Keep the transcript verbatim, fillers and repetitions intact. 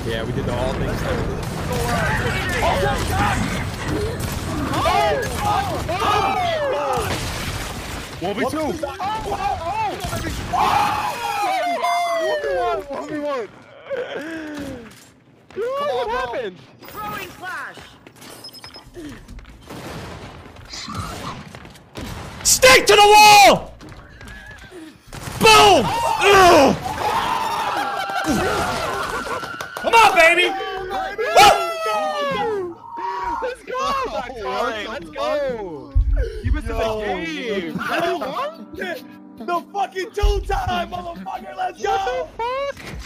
Yeah, we did the all things. one v two. one v one. What happened? Throwing flash. Stick to the wall! Boom! Ugh. Come on, baby! Let's go! Let's go! Keep us in the game! The fucking two time, motherfucker! Let's go!